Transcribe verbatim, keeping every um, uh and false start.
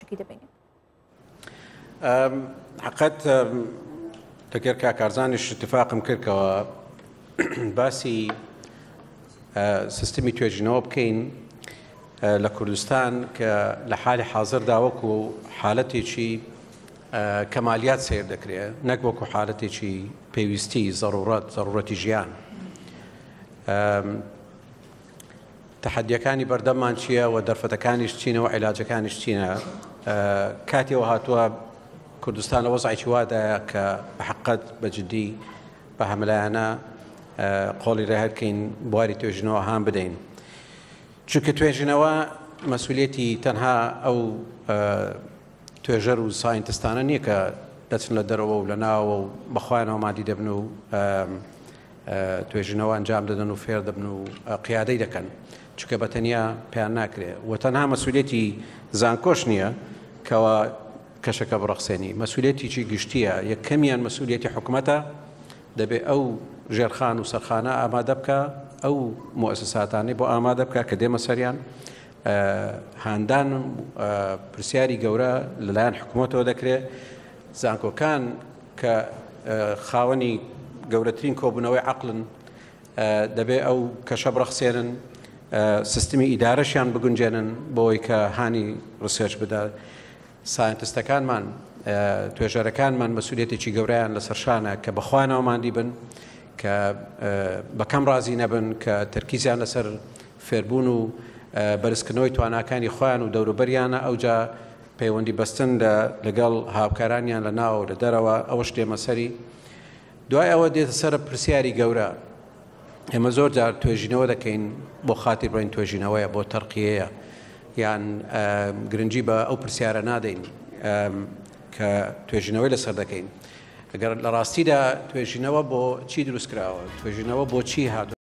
شتێکی دەبینێت؟ حقیقەت لەگەر کاکارزانیش اتفاقم کردکەوە باسی سیستمی توێژینەوە بکەین لە کوردستان کە لە حالی حاضردا وەکو حالەتێکی کەمالیات سیر دەکرێت نەک وەکو حالەتێکی پێویستی ضرورەت ضرورەتی ژیان. تەحەدیەکانی بەردەممان چییە و دەرفەتەکانیش چینەوە عیلاجەکانیش چینە. کاتێەوە هاتووە کوردستان لە وەزعێکی وادایە کە بەحقەت بەجددی بە هەملایانە قۆڵی ڕێهەرکەین بواری توێژینەوە هام بدەین. چونکە توێژینەوە مەسئولێتی تەنها ئەو توێژەر و ساینتستانە نییە کە دەچن لە دەرەوە و لە ناوە و بەخوایانەوە مادی دەبن و توێژینەوە ئەنجام دەدەن و فێر دەبن و قیادەی دەکەن، چونکە بەتەنیا پێیان ناکرێت و تەنها مەسئولێتی زانکۆش نییە کەەوە کەشەکە بڕەخسێنی، مەسئولێتیی گشتیە. یەکەمیان مەسئولێتی حکوومەتە، دەبێت ئەو ژێرخان و سەرخانە ئامادە بکە، ئەو مؤسساتانەی بۆ ئامادە بکە کە دێمە سەریان. هاندان پرسیاری گەورە لەلایەن حکوومەتەوە دەکرێت. زانکۆکان کە خاوەنی گەورەترین کۆبوونەوەی عەقڵن دەبێت ئەو کەشە بڕەخسێنن، سیستمی ئیدارەشیان بگونجێنن بۆی کە هانی ڕسێرچ بدە. ساینتستەکانمان توێژەرەکانمان مەسئولێتێکی گەورەیان لەسەرشانە کە بەخوانەوە مادی بن، کە بەکەم ڕازی نەبن، کە تەرکیزیان لەسەر فێربوون و بەرزکردنەوەی تواناکانی خۆیان و دەوروبەریانە، ئەوجا پەیوەندی بەستن لەگەڵ هاوکارانیان لە ناو لە دەرەوە ئەوەش دێمە سەری. دوای ئەوە دێتە سەر پرسیاری گەورە. ئێمە زۆر جار توێژینەوە دەکەین بۆ خاتی بڕین توێژینەوەیە بۆ تەرقیەیە، یان گرنگی بە ئەو پرسیارە نادەین کە توێژینەوەی لەسەر دەکەین. ئەگەر لە ڕاستیدا توێژینەوە بۆ چی دروست کراوە، توێژینەوە بۆ چی هاتووە؟